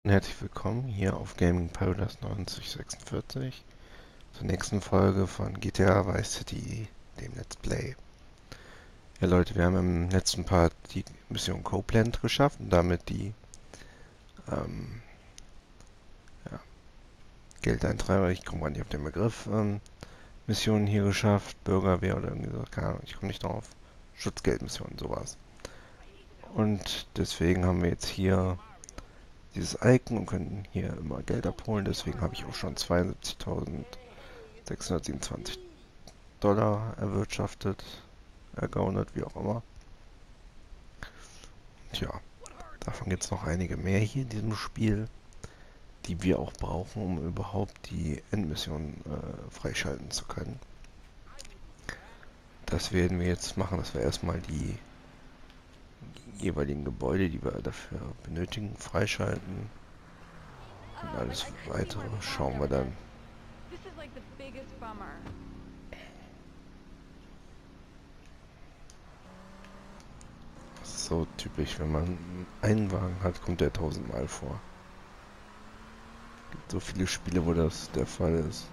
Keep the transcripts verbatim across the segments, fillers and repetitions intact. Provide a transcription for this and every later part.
Herzlich willkommen hier auf Gaming Paradise neunzig sechsundvierzig zur nächsten Folge von G T A Vice City, dem Let's Play. Ja Leute, wir haben im letzten Part die Mission Copeland geschafft und damit die ähm, ja, Geldeintreiber, ich komme gar nicht auf den Begriff, ähm, Missionen hier geschafft, Bürgerwehr oder irgendwie so, keine Ahnung, ich komme nicht drauf. Schutzgeldmissionen, sowas. Und deswegen haben wir jetzt hier dieses Icon und können hier immer Geld abholen. Deswegen habe ich auch schon zweiundsiebzigtausendsechshundertsiebenundzwanzig Dollar erwirtschaftet, ergaunert, wie auch immer. Tja, davon gibt es noch einige mehr hier in diesem Spiel, die wir auch brauchen, um überhaupt die Endmission äh, freischalten zu können. Das werden wir jetzt machen, dass wir erstmal die jeweiligen Gebäude, die wir dafür benötigen, freischalten. Und alles weitere schauen wir dann. So typisch, wenn man einen Wagen hat, kommt der tausendmal vor. Es gibt so viele Spiele, wo das der Fall ist.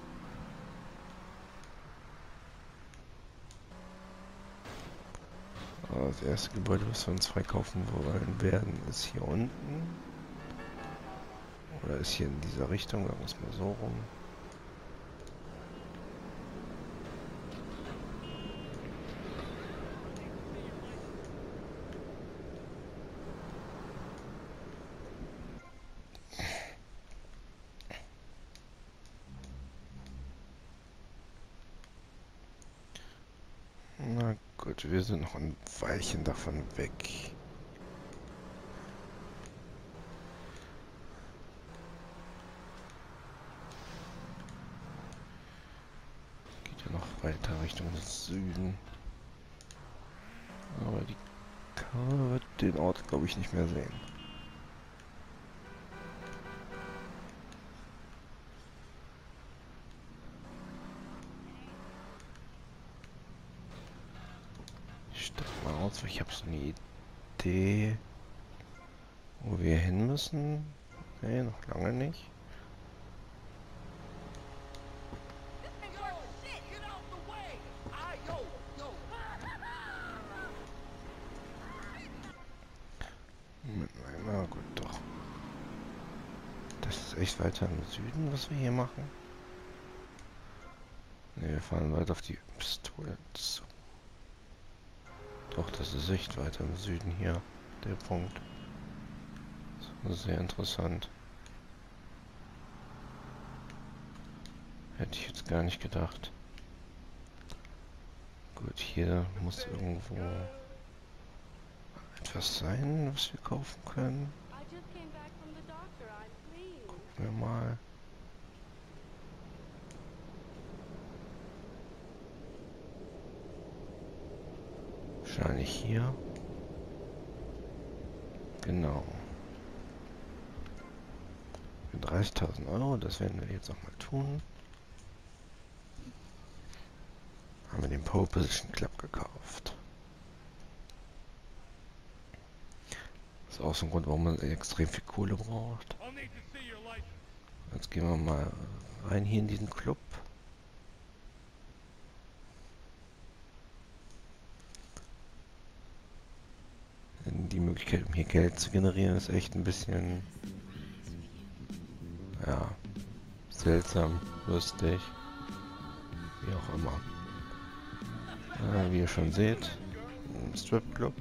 Aber das erste Gebäude, was wir uns freikaufen wollen werden, ist hier unten. Oder ist hier in dieser Richtung, sagen wir es mal so rum. Na gut, wir sind noch ein Weilchen davon weg. Geht ja noch weiter Richtung Süden. Aber die Karte wird den Ort, glaube ich, nicht mehr sehen. Ich steig mal aus, weil ich habe so eine Idee, wo wir hin müssen. Nee, noch lange nicht. Na gut, doch. Das ist echt weiter im Süden, was wir hier machen. Ne, wir fahren weiter auf die Pistole zu. Doch, das ist echt weiter im Süden hier, der Punkt. Das ist sehr interessant. Hätte ich jetzt gar nicht gedacht. Gut, hier muss irgendwo etwas sein, was wir kaufen können. Gucken wir mal. Wahrscheinlich hier. Genau. Für dreißigtausend Euro, das werden wir jetzt auch mal tun. Haben wir den Pole Position Club gekauft. Das ist auch so ein Grund, warum man extrem viel Kohle braucht. Jetzt gehen wir mal rein hier in diesen Club. Die Möglichkeit, um hier Geld zu generieren, ist echt ein bisschen, ja, seltsam, lustig, wie auch immer. Äh, wie ihr schon seht, ein Stripclub.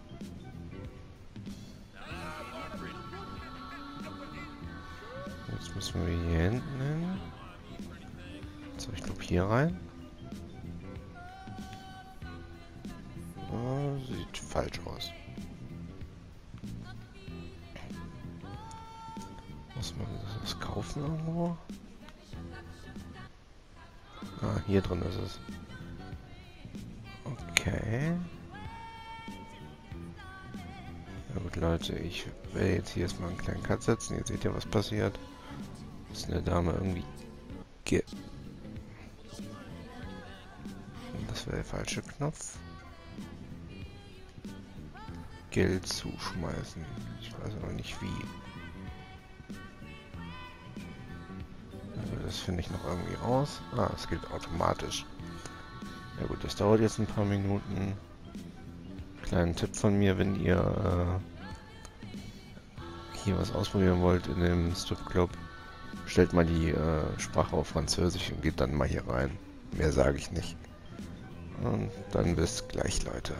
Jetzt müssen wir hier hinten hin. So, ich glaube hier rein. Oh, sieht falsch aus. Muss man das kaufen irgendwo? Ah, hier drin ist es. Okay. Na gut, Leute, ich werde jetzt hier erstmal einen kleinen Cut setzen. Jetzt seht ihr, was passiert. Ist eine Dame irgendwie ge... Das wäre der falsche Knopf. Geld zuschmeißen. Ich weiß aber nicht wie. das finde ich noch irgendwie raus. Ah, es geht automatisch. Ja gut, das dauert jetzt ein paar Minuten. Kleinen Tipp von mir, wenn ihr äh, hier was ausprobieren wollt in dem Stripclub, stellt mal die äh, Sprache auf Französisch und geht dann mal hier rein. Mehr sage ich nicht. Und dann bis gleich, Leute.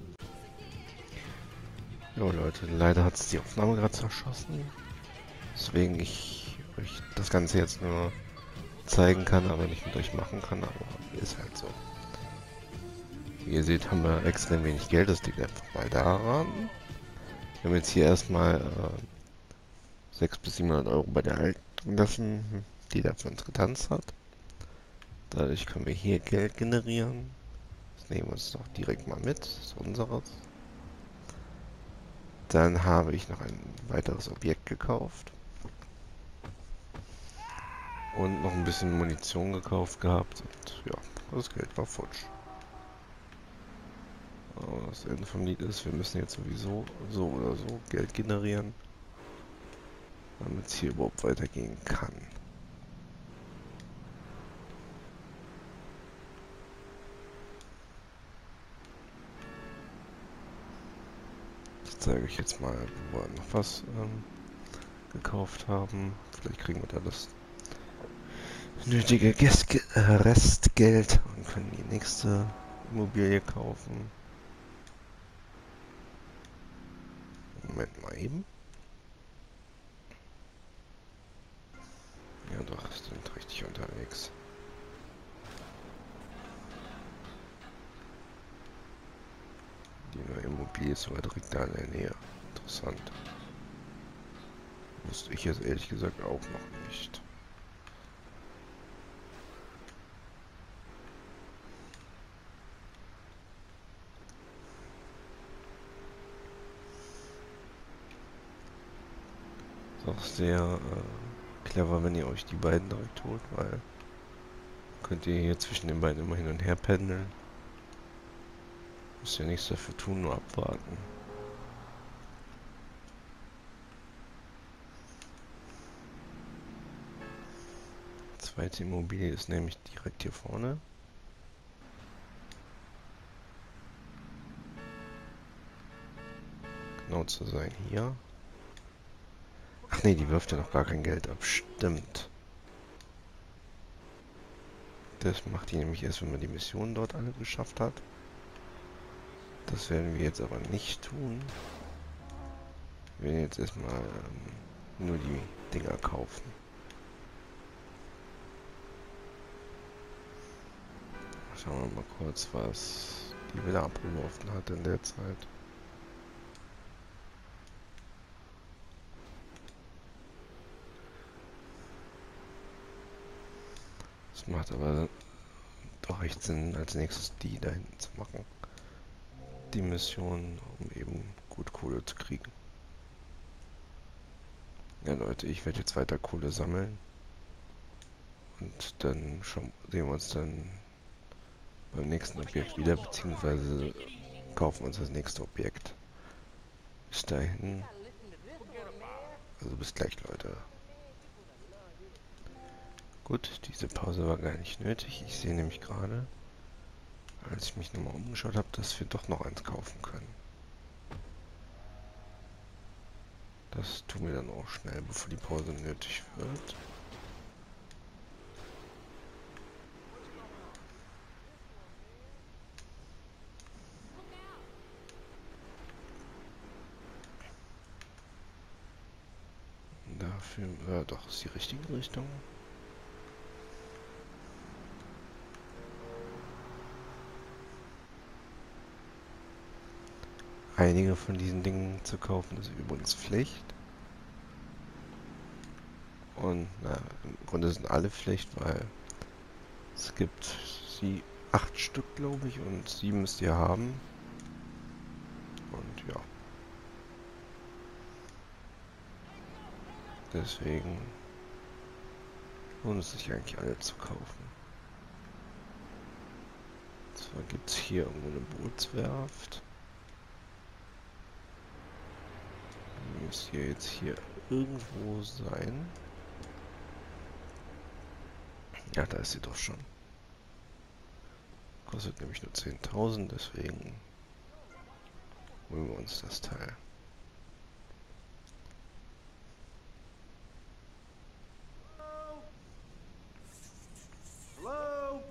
Jo Leute, leider hat es die Aufnahme gerade zerschossen. Deswegen ich euch das Ganze jetzt nur zeigen kann, aber nicht mit euch machen kann, aber ist halt so. Wie ihr seht, haben wir extrem wenig Geld, das liegt einfach mal daran. Wir haben jetzt hier erstmal äh, sechshundert bis siebenhundert Euro bei der Alten gelassen, die da für uns getanzt hat. Dadurch können wir hier Geld generieren. Das nehmen wir uns doch direkt mal mit, das ist unseres. Dann habe ich noch ein weiteres Objekt gekauft. Und noch ein bisschen Munition gekauft gehabt. Und ja, das Geld war futsch. Aber das Ende vom Lied ist, wir müssen jetzt sowieso so oder so Geld generieren, damit es hier überhaupt weitergehen kann. Das zeige ich jetzt mal, wo wir noch was ähm, gekauft haben. Vielleicht kriegen wir da das nötige Gästge äh, Restgeld und können die nächste Immobilie kaufen. Moment mal eben. Ja doch, sind richtig unterwegs. Die neue Immobilie ist sogar direkt da in der Nähe. Interessant. Wusste ich jetzt ehrlich gesagt auch noch nicht. Ist auch sehr äh, clever, wenn ihr euch die beiden direkt holt, weil könnt ihr hier zwischen den beiden immer hin und her pendeln. Müsst ihr nichts dafür tun, nur abwarten. Die zweite Immobilie ist nämlich direkt hier vorne. Genau zu sein hier. Ach nee, die wirft ja noch gar kein Geld ab. Stimmt. Das macht die nämlich erst, wenn man die Missionen dort alle geschafft hat. Das werden wir jetzt aber nicht tun. Wir werden jetzt erstmal ähm, nur die Dinger kaufen. Schauen wir mal kurz, was die wieder abgeworfen hat in der Zeit. Das macht aber doch echt Sinn, als nächstes die da hinten zu machen. Die Mission, um eben gut Kohle zu kriegen. Ja Leute, ich werde jetzt weiter Kohle sammeln. Und dann schauen, sehen wir uns dann beim nächsten Objekt wieder, beziehungsweise kaufen uns das nächste Objekt. Bis dahin. Also bis gleich, Leute. Gut, diese Pause war gar nicht nötig. Ich sehe nämlich gerade, als ich mich nochmal umgeschaut habe, dass wir doch noch eins kaufen können. Das tun wir dann auch schnell, bevor die Pause nötig wird. Dafür, ja doch, ist die richtige Richtung. Einige von diesen Dingen zu kaufen ist übrigens Pflicht. Und na, im Grunde sind alle Pflicht, weil es gibt sie acht Stück, glaube ich, und sieben müsst ihr haben. Und ja. Deswegen lohnt es sich eigentlich alle zu kaufen. Und zwar gibt es hier irgendwo eine Bootswerft. Die müsste hier jetzt hier irgendwo sein. Ja, da ist sie doch schon. Kostet nämlich nur zehntausend, deswegen holen wir uns das Teil. Hello?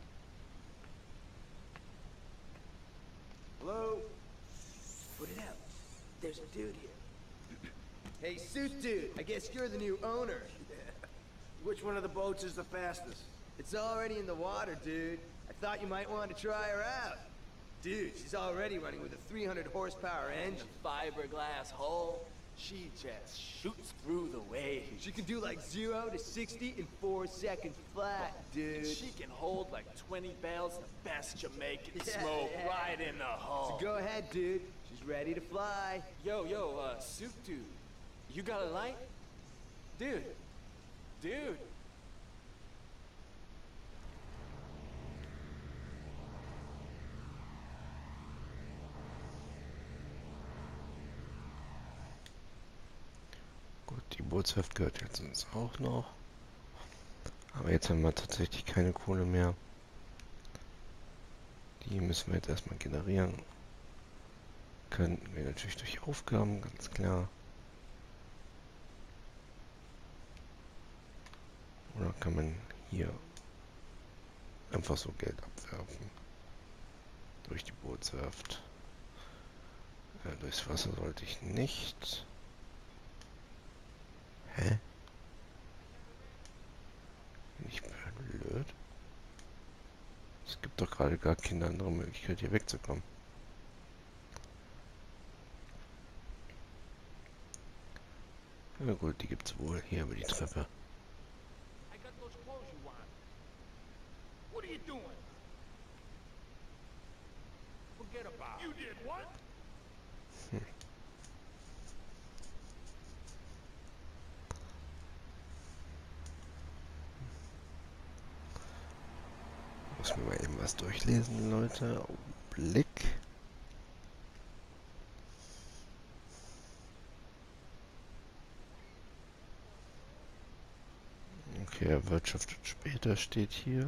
Hello? Put it out. There's a dude here. Hey, suit dude, I guess you're the new owner. Which one of the boats is the fastest? It's already in the water, dude. I thought you might want to try her out. Dude, she's already running with a three hundred horsepower engine. Fiberglass hull. She just shoots through the waves. She can do like zero to sixty in four seconds flat, dude. She can hold like twenty barrels of the best Jamaican Yeah, smoke yeah. right in the hull. So go ahead, dude. She's ready to fly. Yo, yo, uh, suit dude. You got a light? Dude. Dude. Gut, die Bootswerft gehört jetzt uns auch noch. Aber jetzt haben wir tatsächlich keine Kohle mehr. Die müssen wir jetzt erstmal generieren. Könnten wir natürlich durch Aufgaben, ganz klar. Oder kann man hier einfach so Geld abwerfen? Durch die Bootswerft. Äh, durchs Wasser sollte ich nicht. Hä? Bin ich blöd? Es gibt doch gerade gar keine andere Möglichkeit, hier wegzukommen. Na gut, die gibt's wohl hier über die Treppe. I got those clothes you want. What are you doing? Forget about it. You did what? Muss mir mal eben was durchlesen, Leute. Augenblick. Okay, er wirtschaftet später, steht hier.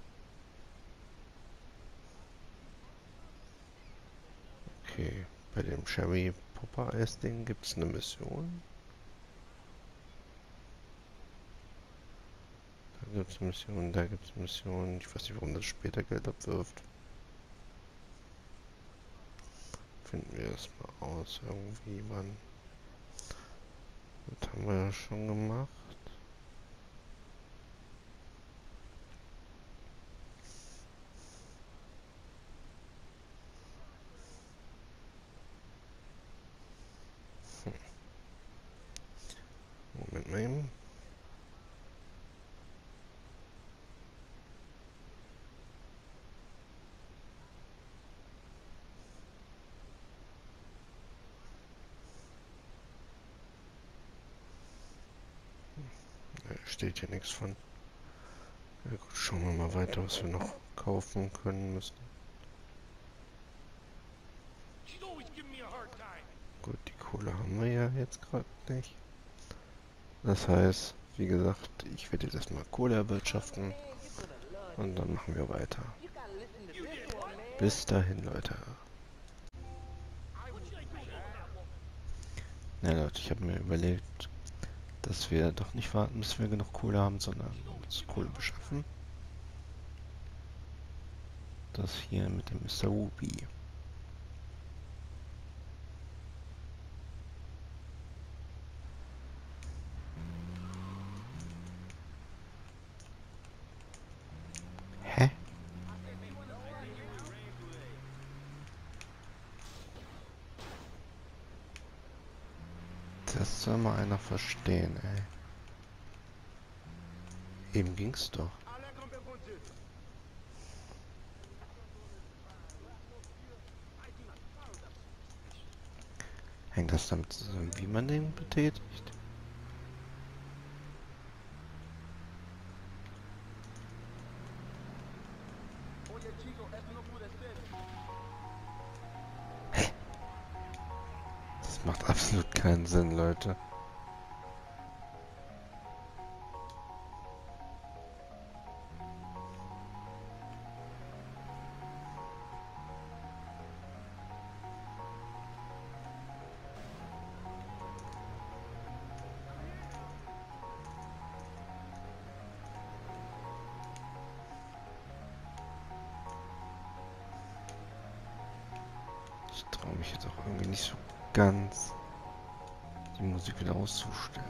Okay, bei dem Sherry Popper Eis Ding gibt es eine Mission. Da gibt es Missionen, da gibt es Missionen. Ich weiß nicht, warum das später Geld abwirft. Finden wir das mal aus, irgendwie, Mann. Das haben wir ja schon gemacht. Hm. Moment mal eben. Steht hier nichts von. Ja gut, schauen wir mal weiter, was wir noch kaufen können müssen. She's always giving me a hard time. Gut, die Kohle haben wir ja jetzt gerade nicht. Das heißt, wie gesagt, ich werde jetzt erstmal Kohle erwirtschaften und dann machen wir weiter. Bis dahin, Leute. Na Leute, ich habe mir überlegt, dass wir doch nicht warten, bis wir genug Kohle haben, sondern uns Kohle beschaffen. Das hier mit dem Mister Ruby. Hä? Das soll mal einer verstehen, ey. Eben ging's doch. Hängt das damit zusammen, wie man den betätigt? Hä? Das macht absolut keinen Sinn, Leute. traue mich jetzt auch irgendwie nicht so ganz, die Musik wieder auszustellen.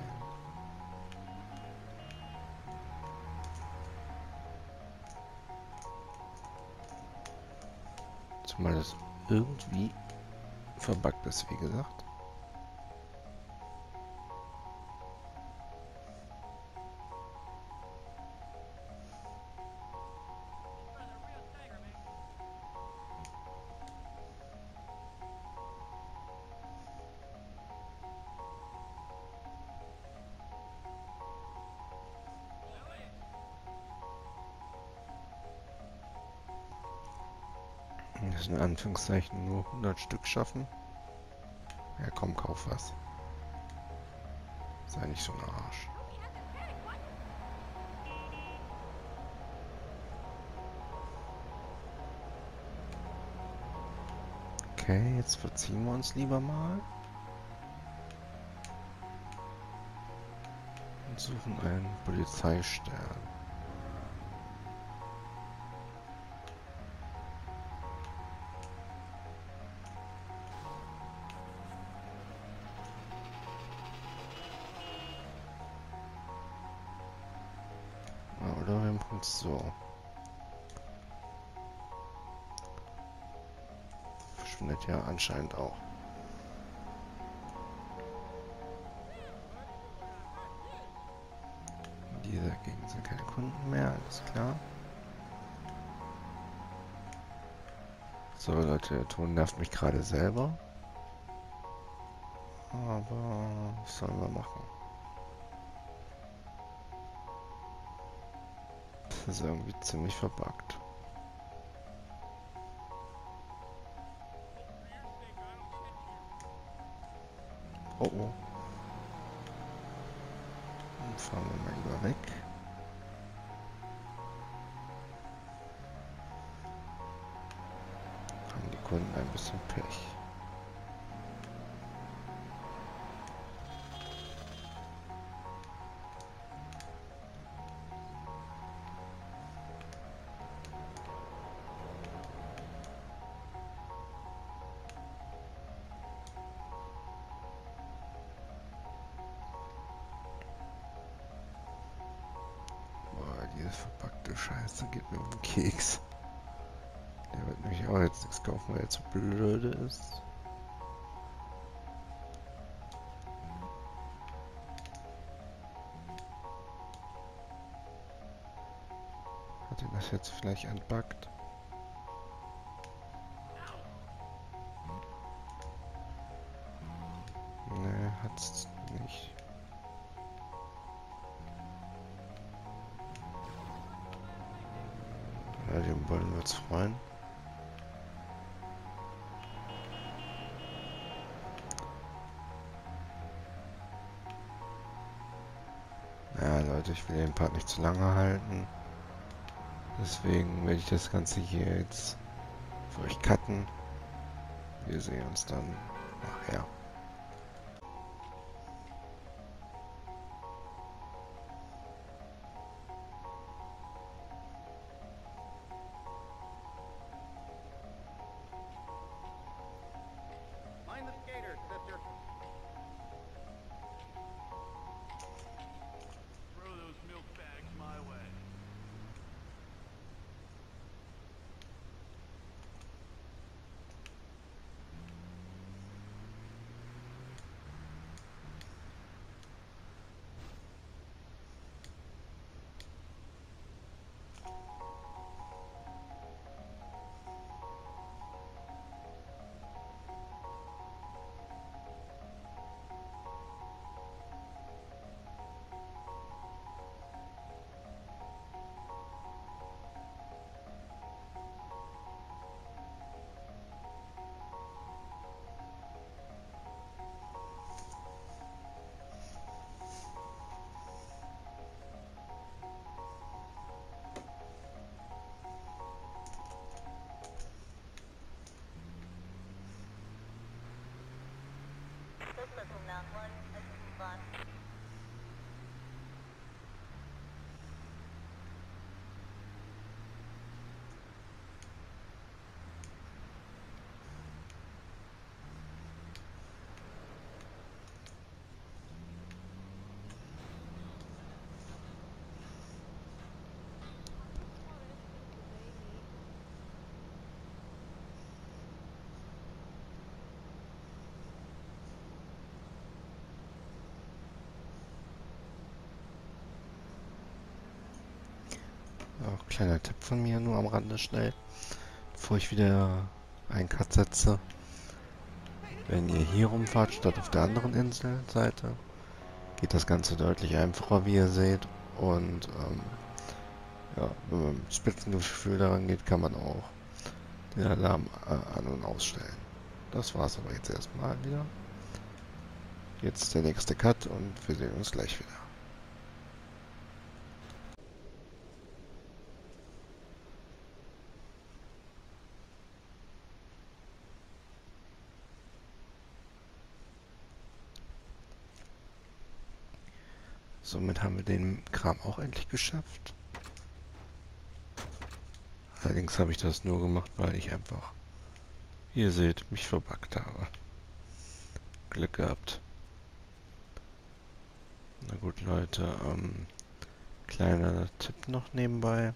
Zumal das irgendwie verbuggt ist, wie gesagt. Das in Anführungszeichen nur hundert Stück schaffen. Ja komm, kauf was. Sei nicht so ein Arsch. Okay, jetzt verziehen wir uns lieber mal. Und suchen einen Polizeistern. Oder wir machen es so. Verschwindet ja anscheinend auch. In dieser Gegend sind keine Kunden mehr, alles klar. So Leute, der Ton nervt mich gerade selber. Aber was sollen wir machen? Das ist irgendwie ziemlich verbuggt. Oh oh. Dann fahren wir mal lieber weg. Haben die Kunden ein bisschen Pech. Diese verpackte Scheiße geht mir um den Keks. Der wird nämlich auch jetzt nichts kaufen, weil er zu blöde ist. Hat ihn das jetzt vielleicht entbuggt? Ne, hat's nicht. Ja, den wollen wir uns freuen. Ja, Leute, ich will den Part nicht zu lange halten. Deswegen werde ich das Ganze hier jetzt für euch cutten. Wir sehen uns dann nachher. Mind the skater, sister. Throw those milk bags my way. Ja, kleiner Tipp von mir nur am Rande schnell, bevor ich wieder einen Cut setze. Wenn ihr hier rumfahrt, statt auf der anderen Inselseite, geht das Ganze deutlich einfacher, wie ihr seht. Und ähm, ja, wenn man mit Spitzengefühl daran geht, kann man auch den Alarm äh, an- und ausstellen. Das war's aber jetzt erstmal wieder. Jetzt der nächste Cut und wir sehen uns gleich wieder. Somit haben wir den Kram auch endlich geschafft. Allerdings habe ich das nur gemacht, weil ich einfach, wie ihr seht, mich verbuggt habe. Glück gehabt. Na gut, Leute, ähm, kleiner Tipp noch nebenbei.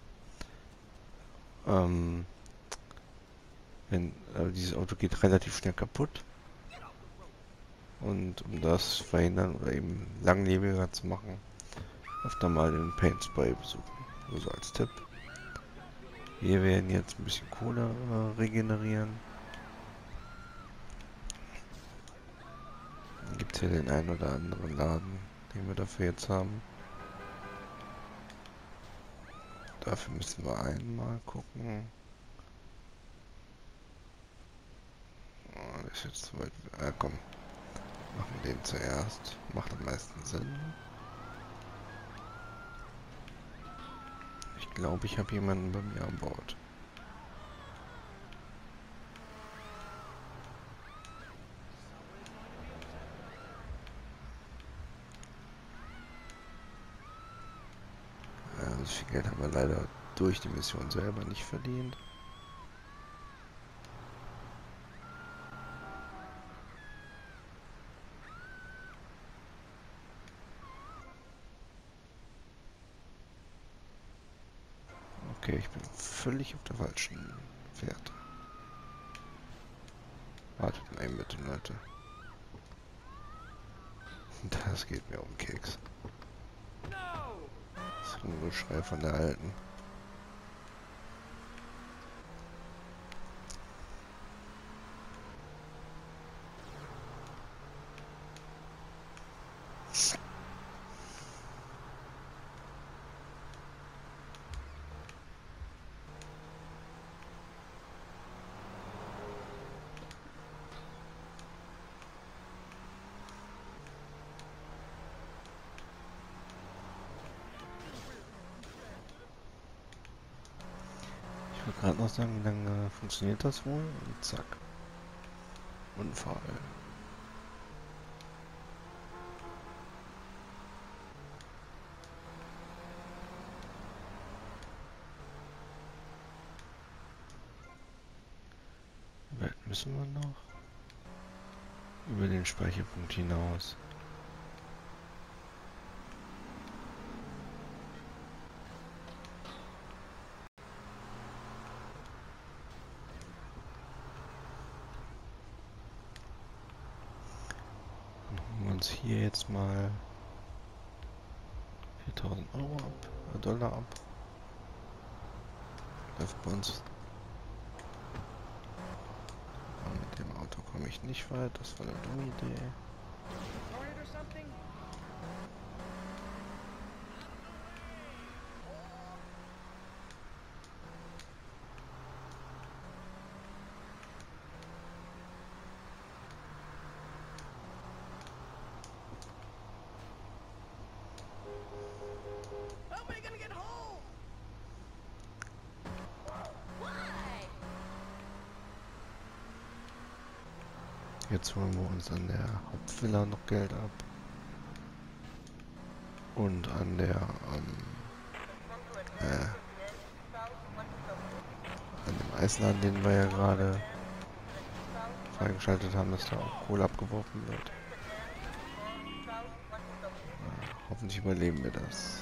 Ähm, wenn, äh, dieses Auto geht relativ schnell kaputt. Und um das verhindern oder eben langlebiger zu machen, öfter mal den Paint Spray besuchen. Nur so als Tipp. Wir werden jetzt ein bisschen Kohle äh, regenerieren. Dann gibt es hier den einen oder anderen Laden, den wir dafür jetzt haben. Dafür müssen wir einmal gucken. Oh, das ist jetzt zu weit. Ah, komm. Machen wir den zuerst. Macht am meisten Sinn. Ich glaube, ich habe jemanden bei mir an Bord. Ja, so viel Geld haben wir leider durch die Mission selber nicht verdient. Okay, ich bin völlig auf der falschen Fährte. Wartet mal eben bitte, Leute. Das geht mir um den Keks. Das ist ein Geschrei von der Alten. Ich wollte gerade noch sagen, wie lange funktioniert das wohl? Und zack. Unfall. Wie weit müssen wir noch? Über den Speicherpunkt hinaus. Uns hier jetzt mal viertausend Euro ab, äh Dollar ab. Läuft bei uns. Aber mit dem Auto komme ich nicht weit, das war eine dumme Idee. Jetzt holen wir uns an der Hauptvilla noch Geld ab. Und an der, ähm, äh, an dem Eisladen, den wir ja gerade freigeschaltet haben, dass da auch Kohle abgeworfen wird. Ja, hoffentlich überleben wir das.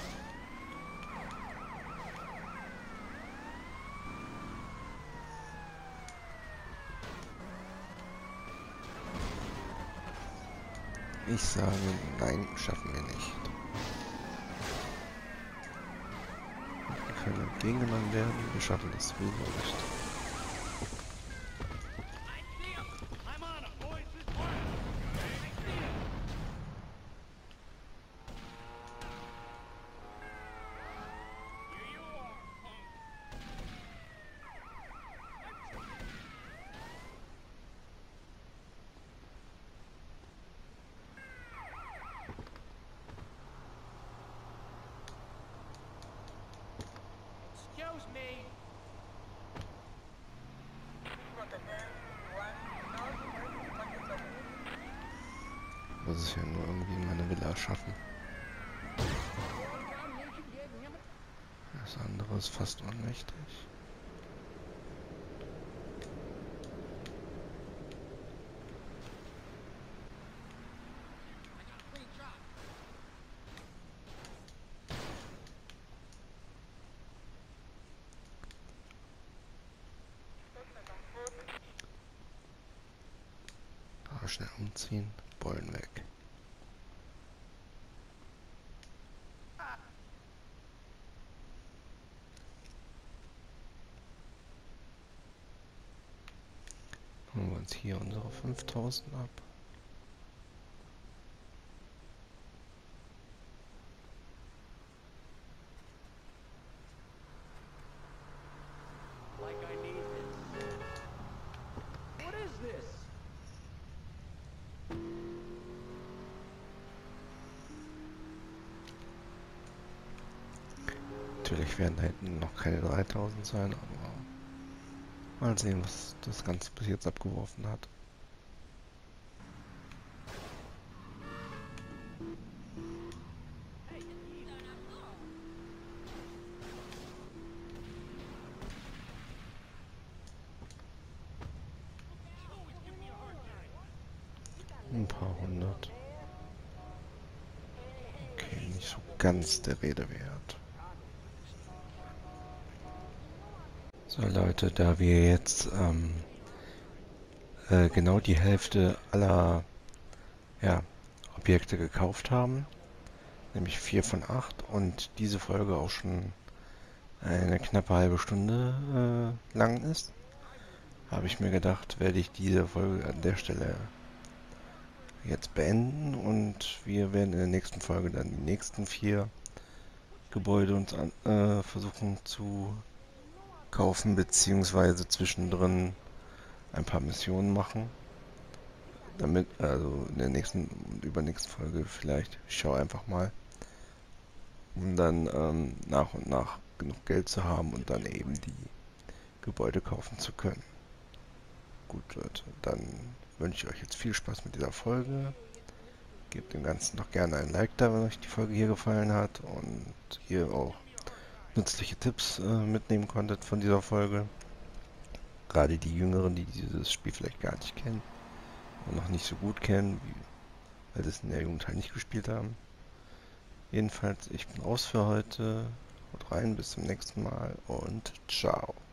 Ich sage, nein, schaffen wir nicht. Wir können entgegengenommen werden. Wir schaffen das sowieso nicht. I'm on it, boys. This one. Here you are, punk. Excuse me. Muss es ja nur irgendwie in meine Villa schaffen. Das andere ist fast ohnmächtig. Ah, schnell umziehen, Bollen weg. Holen wir uns hier unsere fünftausend ab. Like I need this. What is this? Natürlich werden da hinten noch keine dreitausend sein, aber mal sehen, was das Ganze bis jetzt abgeworfen hat. Ein paar hundert. Okay, nicht so ganz der Rede wert. So Leute, da wir jetzt ähm, äh, genau die Hälfte aller ja, Objekte gekauft haben, nämlich vier von acht, und diese Folge auch schon eine knappe halbe Stunde äh, lang ist, habe ich mir gedacht, werde ich diese Folge an der Stelle jetzt beenden und wir werden in der nächsten Folge dann die nächsten vier Gebäude uns an, äh, versuchen zu kaufen, beziehungsweise zwischendrin ein paar Missionen machen. Damit, also in der nächsten und übernächsten Folge vielleicht, ich schaue einfach mal, um dann ähm, nach und nach genug Geld zu haben und dann eben die Gebäude kaufen zu können. Gut Leute, dann wünsche ich euch jetzt viel Spaß mit dieser Folge. Gebt dem Ganzen doch gerne ein Like da, wenn euch die Folge hier gefallen hat und ihr auch nützliche Tipps äh, mitnehmen konntet von dieser Folge. Gerade die Jüngeren, die dieses Spiel vielleicht gar nicht kennen und noch nicht so gut kennen, wie, weil sie es in der Jugend halt nicht gespielt haben. Jedenfalls, ich bin raus für heute. Haut rein, bis zum nächsten Mal und ciao.